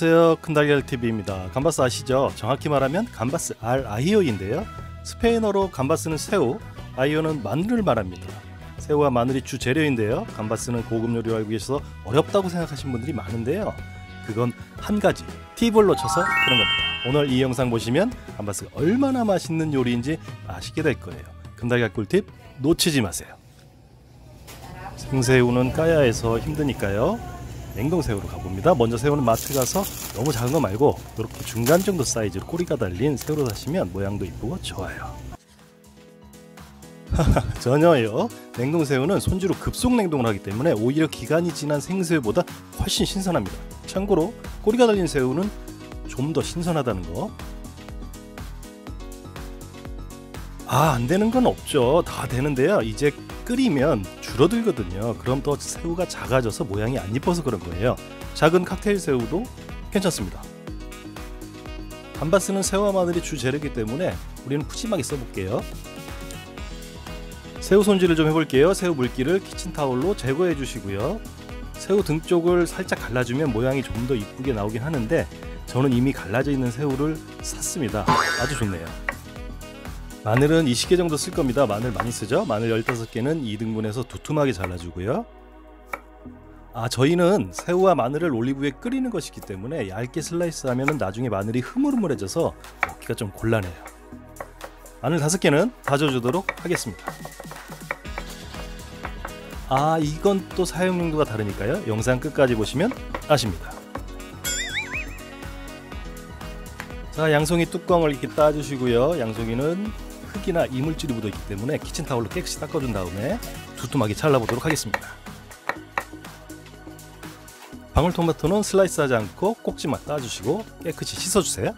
안녕하세요, 큰달걀TV입니다. 감바스 아시죠? 정확히 말하면 감바스 알 아히오인데요, 스페인어로 감바스는 새우, 아히오는 마늘을 말합니다. 새우와 마늘이 주 재료인데요, 감바스는 고급 요리로 알고 계셔서 어렵다고 생각하시는 분들이 많은데요, 그건 한 가지 팁을 놓쳐서 그런 겁니다. 오늘 이 영상 보시면 감바스가 얼마나 맛있는 요리인지 아시게 될 거예요. 큰달걀 꿀팁 놓치지 마세요. 생새우는 까야 해서 힘드니까요, 냉동새우로 가봅니다. 먼저 새우는 마트 가서 너무 작은 거 말고 이렇게 중간 정도 사이즈로 꼬리가 달린 새우로 사시면 모양도 이쁘고 좋아요. 전혀요. 냉동새우는 손질후 급속 냉동을 하기 때문에 오히려 기간이 지난 생새우보다 훨씬 신선합니다. 참고로 꼬리가 달린 새우는 좀 더 신선하다는 거. 안되는 건 없죠. 다 되는데요, 이제 끓이면 줄어들거든요. 그럼 더 새우가 작아져서 모양이 안 이뻐서 그런 거예요. 작은 칵테일 새우도 괜찮습니다. 감바스는 새우와 마늘이 주 재료이기 때문에 우리는 푸짐하게 써볼게요. 새우 손질을 좀 해볼게요. 새우 물기를 키친타올로 제거해 주시고요. 새우 등 쪽을 살짝 갈라주면 모양이 좀 더 이쁘게 나오긴 하는데 저는 이미 갈라져 있는 새우를 샀습니다. 아주 좋네요. 마늘은 20개 정도 쓸 겁니다. 마늘 많이 쓰죠? 마늘 15개는 2등분해서 두툼하게 잘라주고요. 저희는 새우와 마늘을 올리브유에 끓이는 것이기 때문에 얇게 슬라이스 하면 나중에 마늘이 흐물흐물해져서 먹기가 좀 곤란해요. 마늘 5개는 다져주도록 하겠습니다. 이건 또 사용 용도가 다르니까요, 영상 끝까지 보시면 아십니다. 자, 양송이 뚜껑을 이렇게 따주시고요. 양송이는 흙이나 이물질이 묻어있기 때문에 키친타올로 깨끗이 닦아준 다음에 두툼하게 잘라보도록 하겠습니다. 방울토마토는 슬라이스하지 않고 꼭지만 따주시고 깨끗이 씻어주세요.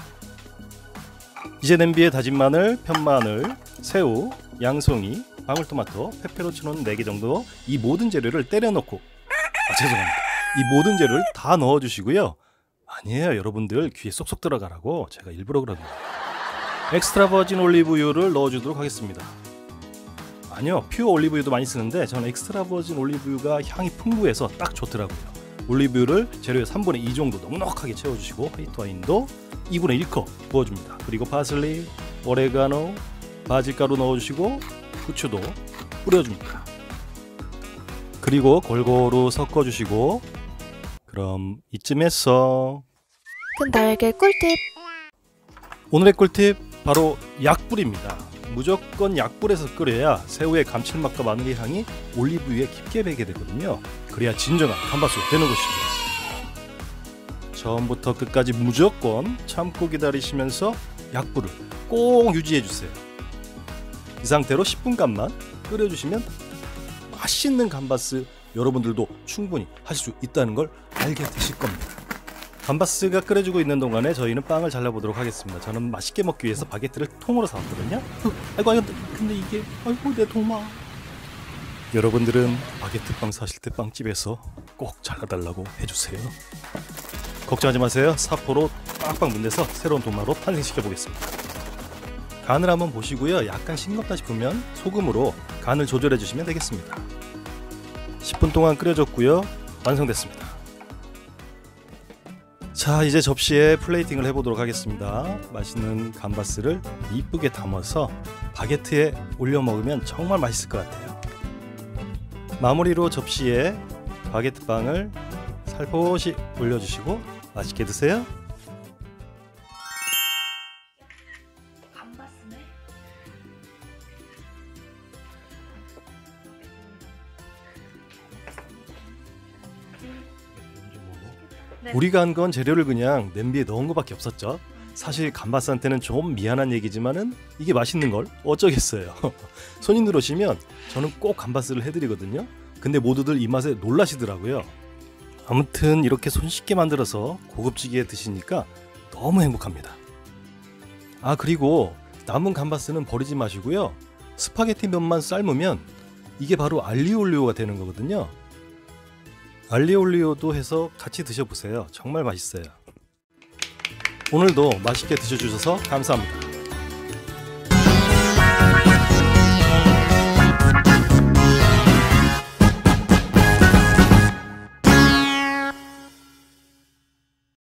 이제 냄비에 다진 마늘, 편마늘, 새우, 양송이, 방울토마토, 페페로치노는 4개 정도, 이 모든 재료를 때려 넣고 죄송합니다. 이 모든 재료를 다 넣어주시고요. 아니에요, 여러분들 귀에 쏙쏙 들어가라고 제가 일부러 그런 거예요. 엑스트라 버진 올리브유를 넣어주도록 하겠습니다. 아니요, 퓨어 올리브유도 많이 쓰는데 저는 엑스트라 버진 올리브유가 향이 풍부해서 딱 좋더라고요. 올리브유를 재료의 3분의 2 정도 넉넉하게 채워주시고 화이트 와인도 2분의 1컵 부어줍니다. 그리고 파슬리, 오레가노, 바질가루 넣어주시고 후추도 뿌려줍니다. 그리고 골고루 섞어주시고, 그럼 이쯤에서 큰달걀 꿀팁. 오늘의 꿀팁 바로 약불입니다. 무조건 약불에서 끓여야 새우의 감칠맛과 마늘의 향이 올리브유에 깊게 배게 되거든요. 그래야 진정한 감바스가 되는 것이죠. 처음부터 끝까지 무조건 참고 기다리시면서 약불을 꼭 유지해주세요. 이 상태로 10분간만 끓여주시면 맛있는 감바스 여러분들도 충분히 하실 수 있다는 걸 알게 되실 겁니다. 감바스가 끓여주고 있는 동안에 저희는 빵을 잘라보도록 하겠습니다. 저는 맛있게 먹기 위해서 바게트를 통으로 사왔거든요. 아이고 근데 이게 내 도마. 여러분들은 바게트 빵 사실 때 빵집에서 꼭 잘라달라고 해주세요. 걱정하지 마세요. 사포로 빡빡 문대서 새로운 도마로 탄생시켜 보겠습니다. 간을 한번 보시고요, 약간 싱겁다 싶으면 소금으로 간을 조절해 주시면 되겠습니다. 10분 동안 끓여줬고요, 완성됐습니다. 자, 이제 접시에 플레이팅을 해보도록 하겠습니다. 맛있는 감바스를 이쁘게 담아서 바게트에 올려 먹으면 정말 맛있을 것 같아요. 마무리로 접시에 바게트 빵을 살포시 올려주시고 맛있게 드세요. 우리가 한 건 재료를 그냥 냄비에 넣은 것밖에 없었죠. 사실 감바스한테는 좀 미안한 얘기지만은 이게 맛있는 걸 어쩌겠어요. 손님들 오시면 저는 꼭 감바스를 해드리거든요. 근데 모두들 이 맛에 놀라시더라고요. 아무튼 이렇게 손쉽게 만들어서 고급지게 드시니까 너무 행복합니다. 그리고 남은 감바스는 버리지 마시고요, 스파게티 면만 삶으면 이게 바로 알리올리오가 되는 거거든요. 알리올리오도 해서 같이 드셔보세요. 정말 맛있어요. 오늘도 맛있게 드셔주셔서 감사합니다.